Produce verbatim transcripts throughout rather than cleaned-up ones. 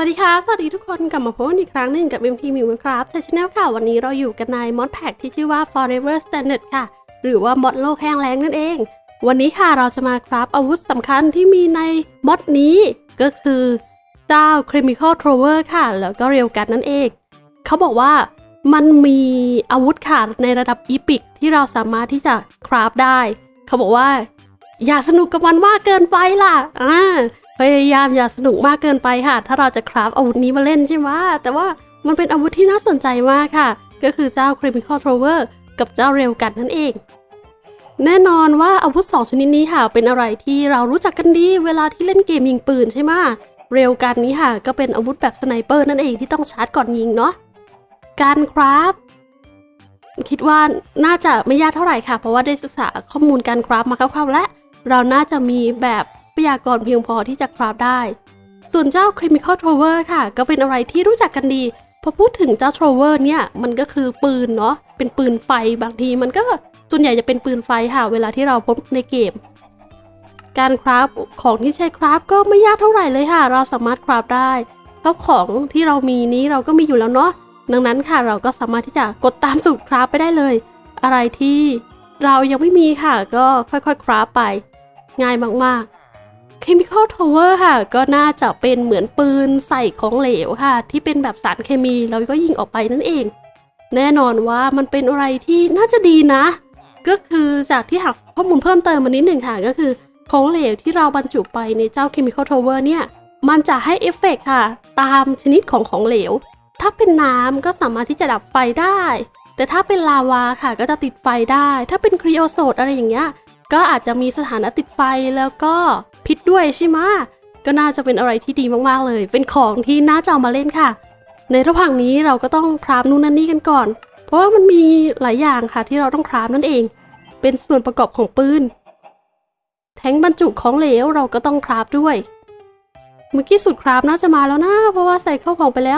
สวัสดีค่ะสวัสดีทุกคนกลับมาพบกันอีกครั้งหนึ่งกับ เอ็ม ที Minecraft Channel ค่ะวันนี้เราอยู่กันในมอดแพ็กที่ชื่อว่า Forever Standard ค่ะหรือว่ามอดโลกแห้งแล้งนั่นเองวันนี้ค่ะเราจะมาคราฟอาวุธสำคัญที่มีในมอดนี้ก็คือเจ้า Chemical Thrower ค่ะแล้วก็เรียวกันนั่นเองเขาบอกว่ามันมีอาวุธค่ะในระดับอีพิกที่เราสามารถที่จะคราฟได้เขาบอกว่าอย่าสนุกกับมันมากเกินไปล่ะอ่าพยายามอย่าสนุกมากเกินไปค่ะถ้าเราจะคราฟอาวุธนี้มาเล่นใช่ไหมแต่ว่ามันเป็นอาวุธที่น่าสนใจมากค่ะก็คือเจ้า Chemical Thrower กับเจ้าเรลกันนั่นเองแน่นอนว่าอาวุธสองชนิดนี้ค่ะเป็นอะไรที่เรารู้จักกันดีเวลาที่เล่นเกมยิงปืนใช่ไหมเรลกันนี้ค่ะก็เป็นอาวุธแบบสไนเปอร์นั่นเองที่ต้องชาร์จก่อนยิงเนาะการคราฟคิดว่าน่าจะไม่ยากเท่าไหร่ค่ะเพราะว่าได้ศึกษาข้อมูลการคราฟมาคร่าวๆและเราน่าจะมีแบบทรัพยากรเพียงพอที่จะคราฟได้ส่วนเจ้า Chemical Thrower ค่ะก็เป็นอะไรที่รู้จักกันดีพอพูดถึงเจ้า Thrower เนี่ยมันก็คือปืนเนาะเป็นปืนไฟบางทีมันก็ส่วนใหญ่จะเป็นปืนไฟค่ะเวลาที่เราพบในเกมการคราฟของที่ใช้คราฟก็ไม่ยากเท่าไหร่เลยค่ะเราสามารถคราฟได้เพราะของที่เรามีนี้เราก็มีอยู่แล้วเนาะดังนั้นค่ะเราก็สามารถที่จะกดตามสูตรคราฟไปได้เลยอะไรที่เรายังไม่มีค่ะก็ค่อยๆคราฟไปง่ายมากๆChemical Thrower ค่ะก็น่าจะเป็นเหมือนปืนใส่ของเหลวค่ะที่เป็นแบบสารเคมีแล้วก็ยิงออกไปนั่นเองแน่นอนว่ามันเป็นอะไรที่น่าจะดีนะก็คือจากที่หาข้อมูลเพิ่มเติมมานิดหนึ่งค่ะก็คือของเหลวที่เราบรรจุไปในเจ้า Chemical Thrower เนี่ยมันจะให้เอฟเฟกต์ค่ะตามชนิดของของเหลวถ้าเป็นน้ำก็สามารถที่จะดับไฟได้แต่ถ้าเป็นลาวาค่ะก็จะติดไฟได้ถ้าเป็นครีโอโซตอะไรอย่างเงี้ยก็อาจจะมีสถานะติดไฟแล้วก็พิษด้วยใช่ไหมก็น่าจะเป็นอะไรที่ดีมากๆเลยเป็นของที่น่าจะเอามาเล่นค่ะในระหว่างนี้เราก็ต้องคราฟนู่นนั่นนี่กันก่อนเพราะว่ามันมีหลายอย่างค่ะที่เราต้องคราฟนั่นเองเป็นส่วนประกอบของปืนแทงบรรจุของเหลวเราก็ต้องคราฟด้วยเมื่อกี้สูตรคราฟน่าจะมาแล้วนะเพราะว่าใส่เข้าของไปแล้ว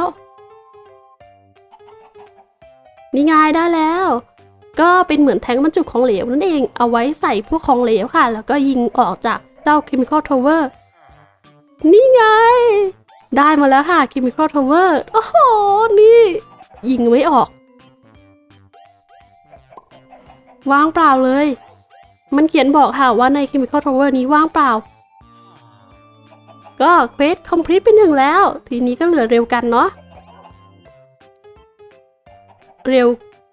นี่ไงได้แล้วก็เป็นเหมือนแทงบรรจุของเหลวนั่นเองเอาไว้ใส่พวกของเหลวค่ะแล้วก็ยิงออกจากเจ้า Chemical Thrower นี่ไงได้มาแล้วค่ะ Chemical Thrower โอ้โหนี่ยิงไม่ออกว่างเปล่าเลยมันเขียนบอกค่ะว่าใน Chemical Thrower นี้ว่างเปล่าก็เควสคอมพลีทไปหนึ่งแล้วทีนี้ก็เหลือเร็วกันเนาะเร็ว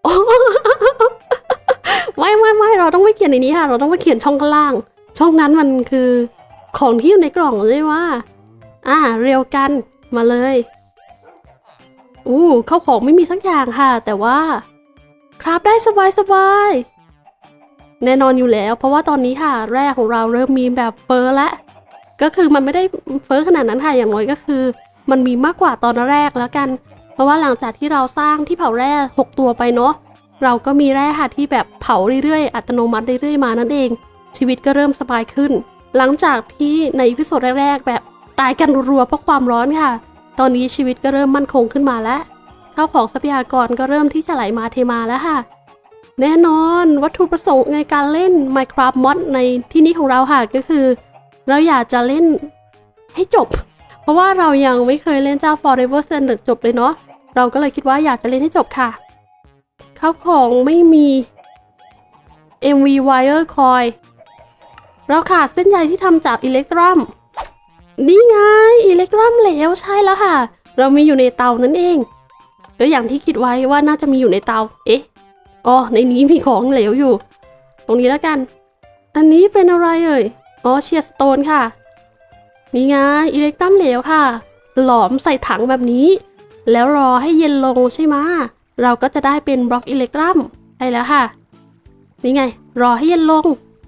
ไม่ไม่ไม่เราต้องไม่เขียนในนี้ค่ะเราต้องไปเขียนช่องข้างล่างช่องนั้นมันคือของที่อยู่ในกล่องใช่ไหมอ่าเร็วกันมาเลยอู้เข้าของไม่มีสักอย่างค่ะแต่ว่าคราฟได้สบายสบายแน่นอนอยู่แล้วเพราะว่าตอนนี้ค่ะแร่ของเราเริ่มมีแบบเฟอร์แล้วก็คือมันไม่ได้เฟอร์ขนาดนั้นค่ะอย่างน้อยก็คือมันมีมากกว่าตอนแรกแล้วกันเพราะว่าหลังจากที่เราสร้างที่เผาแร่หกตัวไปเนาะเราก็มีแร่ค่ะที่แบบเผาเรื่อยๆอัตโนมัติเรื่อยๆมานั่นเองชีวิตก็เริ่มสบายขึ้นหลังจากที่ในอีพิโซดแรกๆแบบตายกันรัวๆเพราะความร้อนค่ะตอนนี้ชีวิตก็เริ่มมั่นคงขึ้นมาแล้วข้าวของทรัพยากรก็เริ่มที่จะไหลมาเทมาแล้วค่ะแน่นอนวัตถุประสงค์ในการเล่น Minecraft Mod ในที่นี้ของเราค่ะก็คือเราอยากจะเล่นให้จบเพราะว่าเรายังไม่เคยเล่นเจ้า Forever Standard จบเลยเนาะเราก็เลยคิดว่าอยากจะเล่นให้จบค่ะข้าวของไม่มี เอ็ม วี Wire Coil เราขาดเส้นใยที่ทำจากอิเล็กตรัมนี่ไงอิเล็กตรัมเหลวใช่แล้วค่ะเรามีอยู่ในเตานั่นเองก็อย่างที่คิดไว้ว่าน่าจะมีอยู่ในเตาเอ๊ะอ๋อในนี้มีของเหลวอยู่ตรงนี้แล้วกันอันนี้เป็นอะไรเอ่ยอ๋อเชียร์สโตนค่ะนี่ไงอิเล็กตรัมเหลวค่ะหลอมใส่ถังแบบนี้แล้วรอให้เย็นลงใช่ไหมเราก็จะได้เป็นบล็อกอิเล็กตรัมใช่แล้วค่ะนี่ไงรอให้เย็นลง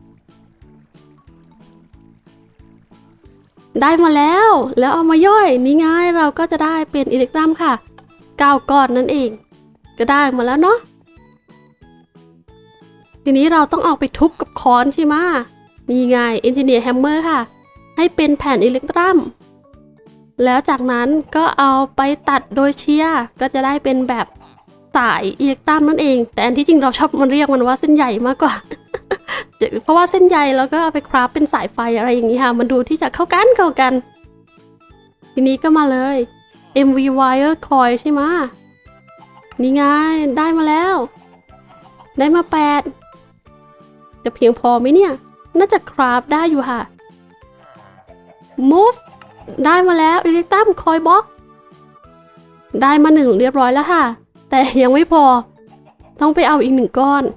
ได้มาแล้วแล้วเอามาย่อยนี่ไงเราก็จะได้เป็นอิเล็กตรัมค่ะเก้าก้อนนั่นเองก็ได้มาแล้วเนาะทีนี้เราต้องเอาไปทุบกับค้อนใช่ไหมนี่ไง Engineer Hammer ค่ะให้เป็นแผ่นอิเล็กตรัมแล้วจากนั้นก็เอาไปตัดโดยเชียร์ก็จะได้เป็นแบบสายอิเล็กตรัมนั่นเองแต่อันที่จริงเราชอบมันเรียกมันว่าเส้นใยมากกว่า เพราะว่าเส้นใยแล้วก็เอาไปคราฟเป็นสายไฟอะไรอย่างนี้ค่ะมันดูที่จะเข้ากันเข้ากันทีนี้ก็มาเลยเอ็ม วี Wire Coil ใช่ไหมนี่ไงได้มาแล้วได้มาแปดจะเพียงพอไหมเนี่ยน่าจะคราฟได้อยู่ค่ะ Move ได้มาแล้ว Electrum Coil Box ได้มาหนึ่งเรียบร้อยแล้วค่ะแต่ยังไม่พอต้องไปเอาอีกหนึ่งก้อน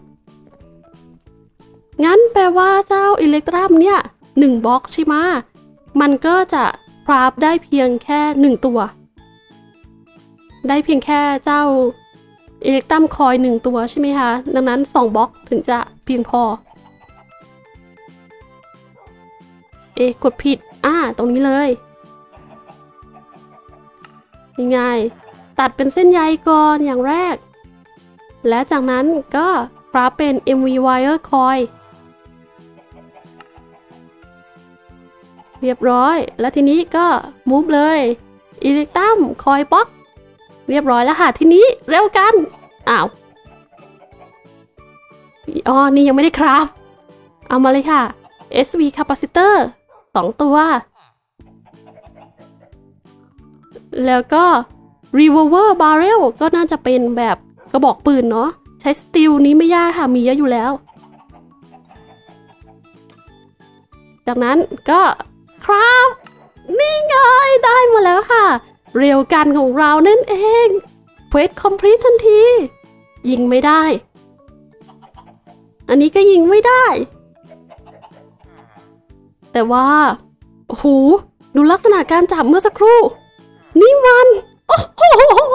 งั้นแปลว่าเจ้า Electrum เนี่ยหนึ่งบล็อกใช่ไหมมันก็จะคราฟได้เพียงแค่หนึ่งตัวได้เพียงแค่เจ้า Electrum Coil หนึ่งตัวใช่ไหมคะดังนั้นสองบล็อกถึงจะเพียงพอเอ๊ะกดผิดอ่าตรงนี้เลยยังไงตัดเป็นเส้นใยก่อนอย่างแรกและจากนั้นก็คราฟเป็น เอ็ม วี Wire Coil เรียบร้อยแล้วทีนี้ก็มูฟเลย Electrum Coil Box เรียบร้อยแล้วค่ะทีนี้เร็วกันอ้าวอ๋อนี่ยังไม่ได้คราฟเอามาเลยค่ะ เอส วี Capacitor สองตัวแล้วก็ Revolver Barrel ก็น่าจะเป็นแบบกระบอกปืนเนาะใช้สตีลนี้ไม่ยากค่ะมีเยอะอยู่แล้วจากนั้นก็ครับนี่ไงได้มาแล้วค่ะเร็วกันของเรานั่นเองเควสคอมพลีททันทียิงไม่ได้อันนี้ก็ยิงไม่ได้แต่ว่าโอ้โหดูลักษณะการจับเมื่อสักครู่นี่มันโอ้โห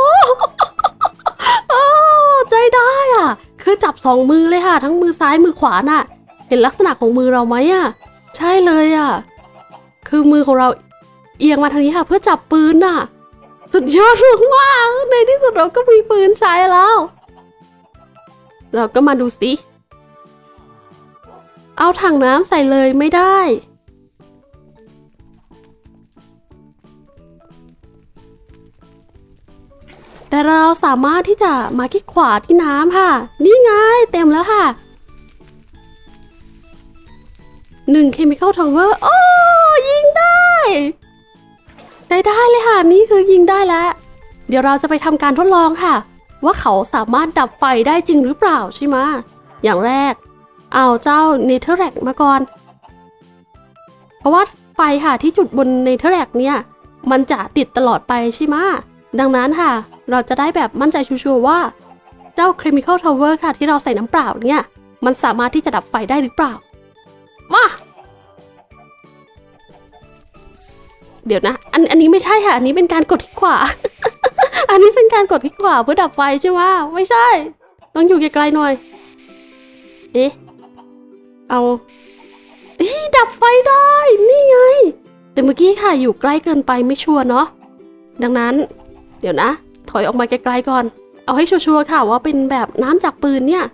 ใจได้อ่ะคือจับสองมือเลยค่ะทั้งมือซ้ายมือขวาน่ะเห็นลักษณะของมือเราไหมอ่ะใช่เลยอ่ะคือมือของเราเอียงมาทางนี้ค่ะเพื่อจับปืนน่ะสุดยอดมากๆในที่สุดเราก็มีปืนใช้แล้วเราก็มาดูสิเอาถังน้ำใส่เลยไม่ได้แต่เราสามารถที่จะมาคลิกขวาที่น้ำค่ะนี่ไงเต็มแล้วค่ะหนึ่ง Chemical Tower โอ้ยิงได้ได้ได้เลยค่ะนี่คือยิงได้แล้วเดี๋ยวเราจะไปทำการทดลองค่ะว่าเขาสามารถดับไฟได้จริงหรือเปล่าใช่ไหมอย่างแรกเอาเจ้า Netherrack มาก่อนเพราะว่าไฟค่ะที่จุดบน Netherrack เนี่ยมันจะติดตลอดไปใช่ไหมดังนั้นค่ะเราจะได้แบบมั่นใจชัวร์ๆว่าเจ้า Chemical Tower ค่ะที่เราใส่น้ำเปล่าเนี่ยมันสามารถที่จะดับไฟได้หรือเปล่ามาเดี๋ยวนะอันอันนี้ไม่ใช่ค่ะอันนี้เป็นการกดคลิกขวา อันนี้เป็นการกดคลิกขวาเพื่อดับไฟใช่ไหมไม่ใช่ต้องอยู่ไกลๆหน่อยเอ๊ะเอาเอ๊ะดับไฟได้นี่ไงแต่เมื่อกี้ค่ะอยู่ใกล้เกินไปไม่ชัวร์เนาะดังนั้นเดี๋ยวนะถอยออกมาไกลๆก่อนเอาให้ชัวร์ๆค่ะว่าเป็นแบบน้ำจากปืนเนี่ย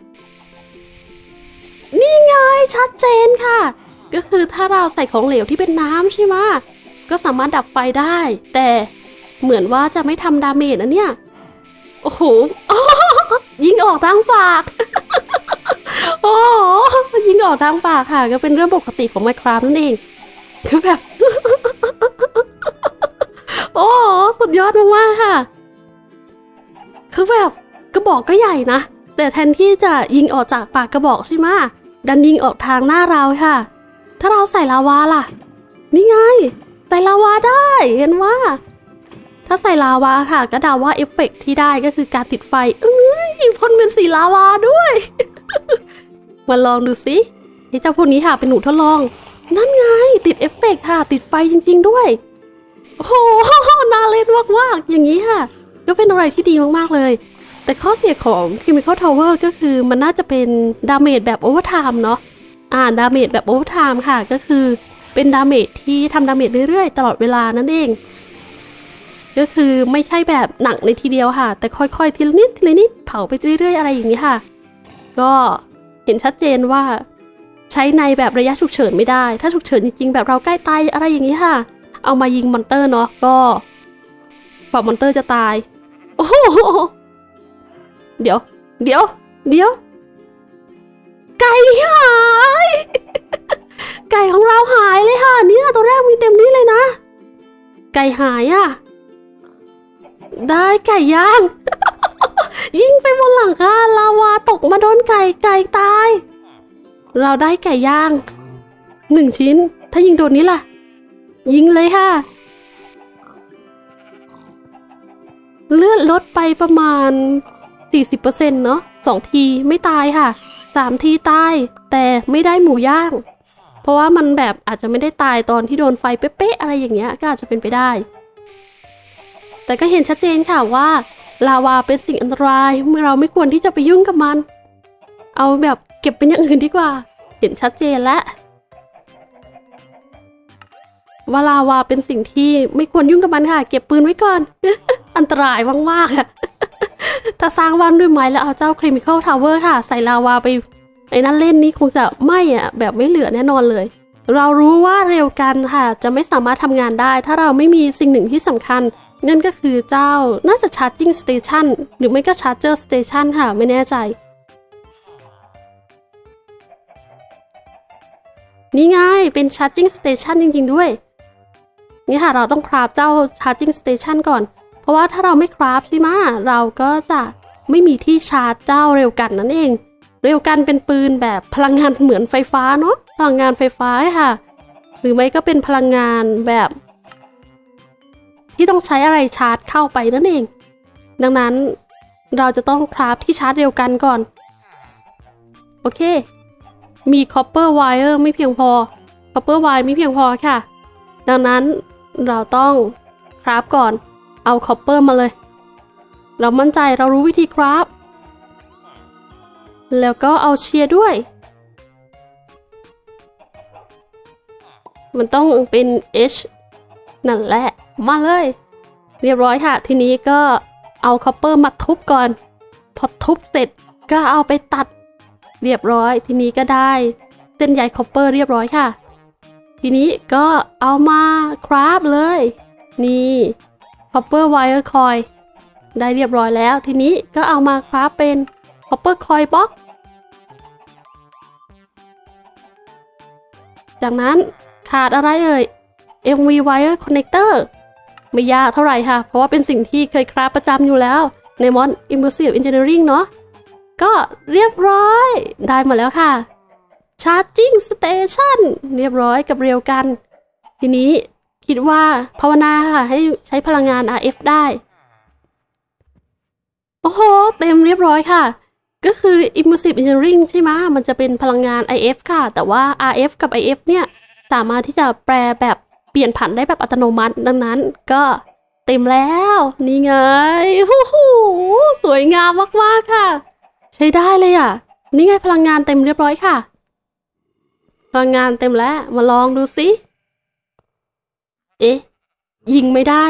นี่ไงชัดเจนค่ะก็คือถ้าเราใส่ของเหลวที่เป็นน้ำใช่ไหมก็สามารถดับไฟได้แต่เหมือนว่าจะไม่ทำดาเมจนะเนี่ยโอ้โหยิงออกทางปากโอ้ยิงออกทางปากค่ะก็เป็นเรื่องปกติของ Minecraft นั่นเองคือแบบโอ้สุดยอดมากๆค่ะคือแบบกระบอกก็ใหญ่นะแต่แทนที่จะยิงออกจากปากกระบอกใช่ไหมดันยิงออกทางหน้าเราค่ะถ้าเราใส่ลาวาล่ะนี่ไงใส่ลาวาได้เห็นว่าถ้าใส่ลาวาค่ะก็เดาว่าเอฟเฟกต์ที่ได้ก็คือการติดไฟเอ้ยพ่นเป็นสีลาวาด้วย มาลองดูสินี่เจ้าพวกนี้ค่ะเป็นหนูทดลองนั่นไงติดเอฟเฟกต์ค่ะติดไฟจริงๆด้วยโอ้โหน่าเล่นมากๆอย่างนี้ค่ะก็เป็นอะไรที่ดีมากๆเลยแต่ข้อเสียของ Chemical Tower ก็คือมันน่าจะเป็นดาเมจแบบโอเวอร์ไทม์เนาะอ่าดาเมจแบบโอเวอร์ไทม์ค่ะก็คือเป็นดาเมจที่ทำดาเมจเรื่อยๆตลอดเวลานั่นเองก็คือไม่ใช่แบบหนักในทีเดียวค่ะแต่ค่อยๆทีละนิดทีละนิดเผาไปเรื่อยๆอะไรอย่างนี้ค่ะก็เห็นชัดเจนว่าใช้ในแบบระยะฉุกเฉินไม่ได้ถ้าฉุกเฉินจริงๆแบบเราใกล้ตายอะไรอย่างนี้ค่ะเอามายิงมอนเตอร์เนาะก็ฝ่ามอนเตอร์จะตายโอ้โหเดี๋ยวเดี๋ยวเดี๋ยวไก่หายไก่ของเราหายเลยค่ะเนี่ยตัวแรกมีเต็มนี้เลยนะไก่หายอ่ะได้ไก่ย่าง ยิงไปบนหลังคาลาวาตกมาโดนไก่ไก่ตายเราได้ไก่ย่างหนึ่งชิ้นถ้ายิงโดนนี้ล่ะยิงเลยค่ะเลือดลดไปประมาณ สี่สิบเปอร์เซ็นต์ เนาะสองทีไม่ตายค่ะสามทีตายแต่ไม่ได้หมูย่างเพราะว่ามันแบบอาจจะไม่ได้ตายตอนที่โดนไฟเป๊ะๆอะไรอย่างเงี้ยก็อาจจะเป็นไปได้แต่ก็เห็นชัดเจนค่ะว่าลาวาเป็นสิ่งอันตรายเราไม่ควรที่จะไปยุ่งกับมันเอาแบบเก็บเป็นอย่างอื่นดีกว่าเห็นชัดเจนแล้วว่าลาวาเป็นสิ่งที่ไม่ควรยุ่งกับมันค่ะเก็บปืนไว้ก่อน อันตรายมากๆ ถ้าสร้างบ้านด้วยไม้แล้วเอาเจ้า Chemical Tower ค่ะใส่ลาวาไปไอ้นั่นเล่นนี้คงจะไหม้อะแบบไม่เหลือแน่นอนเลยเรารู้ว่าเร็วกันค่ะจะไม่สามารถทำงานได้ถ้าเราไม่มีสิ่งหนึ่งที่สำคัญนั่นก็คือเจ้าน่าจะ Charging Station หรือไม่ก็ Charger Station ค่ะไม่แน่ใจนี่ไงเป็น Charging Station จริงๆด้วยนี่ค่ะเราต้องคราฟเจ้า Charging Station ก่อนเพราะว่าถ้าเราไม่คราฟใช่ไหมเราก็จะไม่มีที่ชาร์จเจ้าเร็วกันนั่นเองเร็วกันเป็นปืนแบบพลังงานเหมือนไฟฟ้าเนาะพลังงานไฟฟ้าค่ะหรือไม่ก็เป็นพลังงานแบบที่ต้องใช้อะไรชาร์จเข้าไปนั่นเองดังนั้นเราจะต้องคราฟที่ชาร์จเร็วกันก่อนโอเคมี copper wire ไม่เพียงพอ copper wire ไม่เพียงพอค่ะดังนั้นเราต้องคราฟก่อนเอา copper มาเลยเรามั่นใจเรารู้วิธีคราฟแล้วก็เอาเชียร์ด้วยมันต้องเป็น H นั่นแหละมาเลยเรียบร้อยค่ะทีนี้ก็เอาคอปเปอร์มาทุบก่อนพอทุบเสร็จก็เอาไปตัดเรียบร้อยทีนี้ก็ได้เส้นใยคอปเปอร์เรียบร้อยค่ะทีนี้ก็เอามาคราฟเลยนี่คอปเปอร์ไวเออร์คอยได้เรียบร้อยแล้วทีนี้ก็เอามาคราฟเป็นคอปเปอร์คอยบล็อกจากนั้นขาดอะไรเอ่ย เอ็ม วี Wire Connector ไม่ยากเท่าไหร่ค่ะเพราะว่าเป็นสิ่งที่เคยคราฟประจำอยู่แล้วในมอด Immersive Engineering เนาะก็เรียบร้อยได้มาแล้วค่ะ Charging Station เรียบร้อยกับเรียวกันทีนี้คิดว่าภาวนาค่ะให้ใช้พลังงาน อาร์ เอฟ ได้โอ้โหเต็มเรียบร้อยค่ะก็คือ Immersive Engineering ใช่ไหมมันจะเป็นพลังงาน ไอ เอฟ ค่ะแต่ว่า อาร์ เอฟ กับ ไอ เอฟ เนี่ยสามารถที่จะแปลแบบเปลี่ยนผันได้แบบอัตโนมัติดังนั้นก็เต็มแล้วนี่ไงโอ้โหสวยงามมากๆค่ะใช้ได้เลยอ่ะนี่ไงพลังงานเต็มเรียบร้อยค่ะพลังงานเต็มแล้วมาลองดูสิเอ๊ะยิงไม่ได้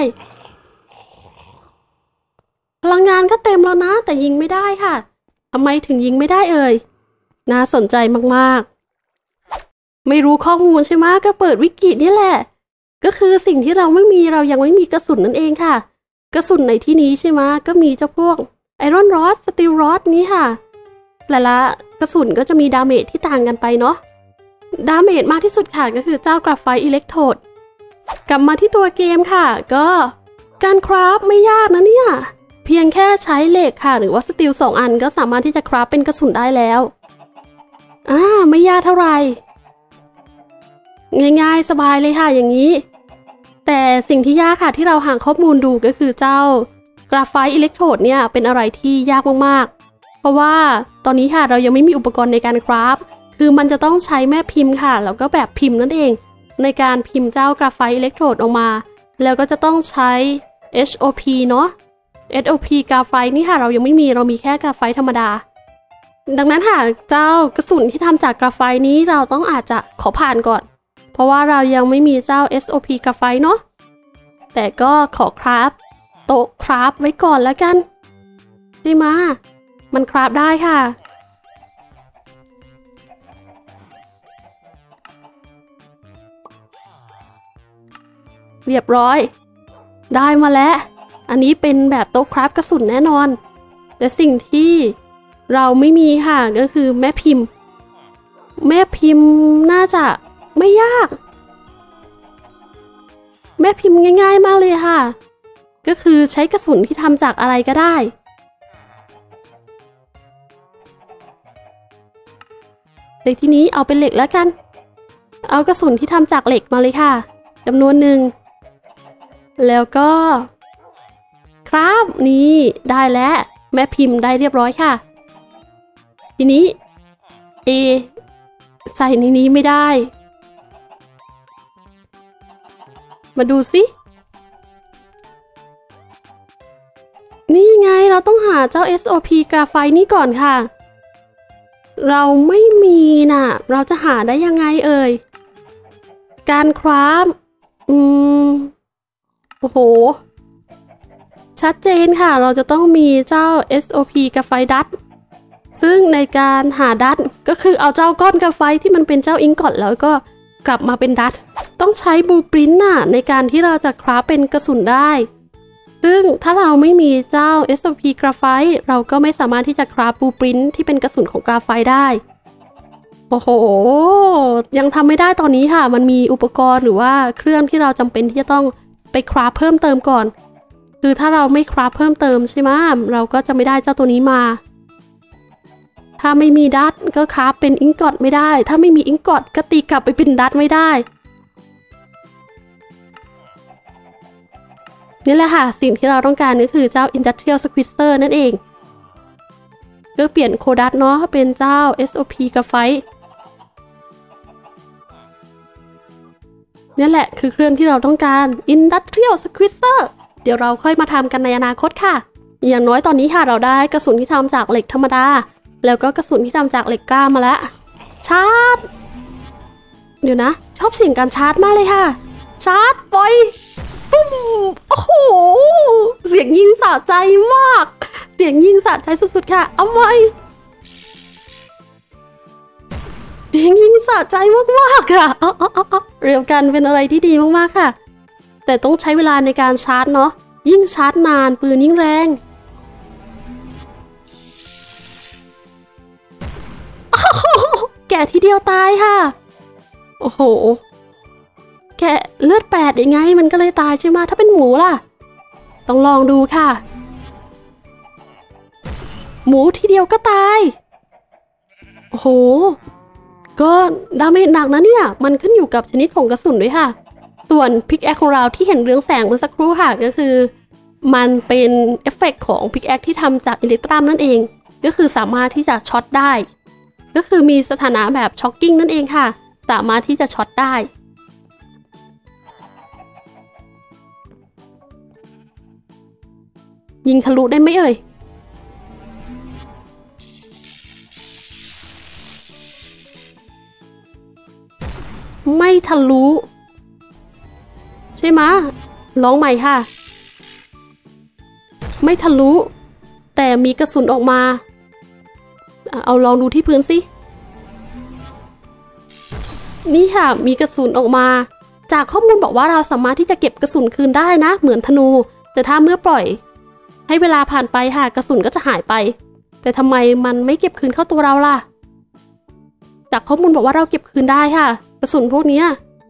พลังงานก็เต็มแล้วนะแต่ยิงไม่ได้ค่ะทำไมถึงยิงไม่ได้เอ่ยน่าสนใจมากๆไม่รู้ข้อมูลใช่ไหมก็เปิดวิกินี่แหละก็คือสิ่งที่เราไม่มีเรายังไม่มีกระสุนนั่นเองค่ะกระสุนในที่นี้ใช่ไหมก็มีเจ้าพวกไอรอนรอดสตีลรอดนี้ค่ะแต่ละกระสุนก็จะมีดาเมจที่ต่างกันไปเนาะดาเมจมากที่สุดค่ะก็คือเจ้ากราไฟต์อิเล็กโทรดกลับมาที่ตัวเกมค่ะก็การคราฟไม่ยากนะเนี่ยเพียงแค่ใช้เหล็กค่ะหรือว่าสตีลสองอันก็สามารถที่จะคราฟเป็นกระสุนได้แล้วอ่าไม่ยากเท่าไหร่ง่ายๆสบายเลยค่ะอย่างนี้แต่สิ่งที่ยากค่ะที่เราหาข้อมูลดูก็คือเจ้ากราไฟต์อิเล็กโทรดเนี่ยเป็นอะไรที่ยากมากๆเพราะว่าตอนนี้ค่ะเรายังไม่มีอุปกรณ์ในการคราฟคือมันจะต้องใช้แม่พิมพ์ค่ะแล้วก็แบบพิมพ์นั่นเองในการพิมพ์เจ้ากราไฟต์อิเล็กโทรดออกมาแล้วก็จะต้องใช้ เอช โอ พี เนาะ เอช โอ พี กราไฟต์นี่ค่ะเรายังไม่มีเรามีแค่กราไฟต์ธรรมดาดังนั้นค่ะเจ้ากระสุนที่ทำจากกราไฟต์นี้เราต้องอาจจะขอผ่านก่อนเพราะว่าเรายังไม่มีเจ้า เอส โอ พี กราไฟต์เนาะแต่ก็ขอคราฟโต๊ะคราฟไว้ก่อนแล้วกันใช่ไหมมันคราฟได้ค่ะเรียบร้อยได้มาแล้วอันนี้เป็นแบบโต๊ะคราฟกระสุนแน่นอนแต่สิ่งที่เราไม่มีค่ะก็คือแม่พิมพ์แม่พิมพ์น่าจะไม่ยากแม่พิมพ์ง่ายๆมากเลยค่ะก็คือใช้กระสุนที่ทำจากอะไรก็ได้ในที่นี้เอาเป็นเหล็กแล้วกันเอากระสุนที่ทำจากเหล็กมาเลยค่ะจำนวนหนึ่งแล้วก็ครับนี่ได้แล้วแม่พิมพ์ได้เรียบร้อยค่ะทีนี้ A ใส่ในนี้ไม่ได้มาดูสินี่ไงเราต้องหาเจ้า เอส โอ พี กราไฟต์นี้ก่อนค่ะเราไม่มีน่ะเราจะหาได้ยังไงเอ่ยการคราฟอืมโอ้โหชัดเจนค่ะเราจะต้องมีเจ้า เอส โอ พี กราไฟต์ดัตซึ่งในการหาดัตก็คือเอาเจ้าก้อนกราไฟต์ที่มันเป็นเจ้าอิงกอตแล้วก็กลับมาเป็นดัตต้องใช้บลูพรินท์น่ะในการที่เราจะคราฟเป็นกระสุนได้ซึ่งถ้าเราไม่มีเจ้า เอส โอ พี กราไฟต์เราก็ไม่สามารถที่จะคราฟบลูพรินท์ที่เป็นกระสุนของกราไฟต์ได้โอ้โหยังทำไม่ได้ตอนนี้ค่ะมันมีอุปกรณ์หรือว่าเครื่องที่เราจำเป็นที่จะต้องไปคราฟเพิ่มเติมก่อนคือถ้าเราไม่คราฟเพิ่มเติมใช่ไหมเราก็จะไม่ได้เจ้าตัวนี้มาถ้าไม่มีดัตก็คราฟเป็นอิงกอตไม่ได้ถ้าไม่มีอิงกอตก็ตีกลับไปเป็นดัตไม่ได้นี่แหละค่ะสิ่งที่เราต้องการก็คือเจ้า Industrial Squeezer นั่นเองก็เปลี่ยนโคดัตเนาะเป็นเจ้า เอส โอ พี กราไฟต์นี่แหละคือเครื่องที่เราต้องการ Industrial Squeezer เดี๋ยวเราค่อยมาทำกันในอนาคตค่ะอย่างน้อยตอนนี้ค่ะเราได้กระสุนที่ทำจากเหล็กธรรมดาแล้วก็กระสุนที่ทำจากเหล็กกล้ามาแล้วชาร์จเดี๋ยวนะชอบเสียงการชาร์จมากเลยค่ะชาร์จปล่อยปุ้มโอ้โหเสียงยิงสะใจมากเสียงยิงสะใจสุดๆค่ะเอาไว้เสียงยิงสะใจมากๆค่ะเรียวกันเป็นอะไรที่ดีมากๆค่ะแต่ต้องใช้เวลาในการชาร์จเนาะยิ่งชาร์จนานปืนยิ่งแรงแกะทีเดียวตายค่ะโอ้โหแกะเลือดแปดยังไงมันก็เลยตายใช่ไหมถ้าเป็นหมูล่ะต้องลองดูค่ะหมูทีเดียวก็ตายโอ้โหก็ดาเมจหนักนะเนี่ยมันขึ้นอยู่กับชนิดของกระสุนด้วยค่ะส่วนพิกแอคของเราที่เห็นเรืองแสงเมื่อสักครู่ค่ะก็คือมันเป็นเอฟเฟกต์ของพิกแอคที่ทำจากอิเล็กตรัมนั่นเองก็คือสามารถที่จะช็อตได้ก็คือมีสถานะแบบช็อกกิ้งนั่นเองค่ะสามารถที่จะช็อตได้ยิงทะลุได้ไหมเอ่ยไม่ทะลุใช่ไหมลองใหม่ค่ะไม่ทะลุแต่มีกระสุนออกมาเอาลองดูที่พื้นสินี่ค่ะมีกระสุนออกมาจากข้อมูลบอกว่าเราสามารถที่จะเก็บกระสุนคืนได้นะเหมือนธนูแต่ถ้าเมื่อปล่อยให้เวลาผ่านไปค่ะกระสุนก็จะหายไปแต่ทำไมมันไม่เก็บคืนเข้าตัวเราล่ะจากข้อมูลบอกว่าเราเก็บคืนได้ค่ะกระสุนพวกนี้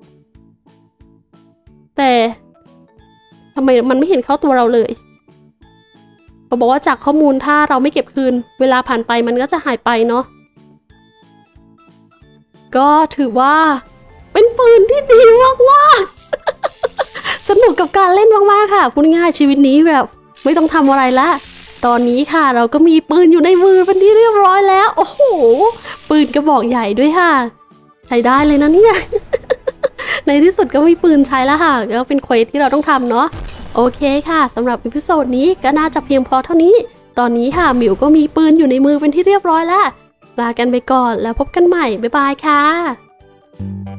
แต่ทำไมมันไม่เห็นเข้าตัวเราเลยเขาบอกว่าจากข้อมูลถ้าเราไม่เก็บคืนเวลาผ่านไปมันก็จะหายไปเนาะก็ถือว่าเป็นปืนที่ดีมากๆสนุกกับการเล่นมากๆค่ะพูดง่ายชีวิตนี้แบบไม่ต้องทำอะไรละตอนนี้ค่ะเราก็มีปืนอยู่ในมือเป็นที่เรียบร้อยแล้วโอ้โหปืนกระบอกใหญ่ด้วยค่ะใช้ได้เลยนะเนี่ย ในที่สุดก็มีปืนใช้แล้วค่ะก็เป็นเควสที่เราต้องทำเนาะโอเคค่ะสำหรับอีพิโซดนี้ก็น่าจะเพียงพอเท่านี้ตอนนี้ค่ะหมิวก็มีปืนอยู่ในมือเป็นที่เรียบร้อยแล้วลากันไปก่อนแล้วพบกันใหม่บ๊ายบายค่ะ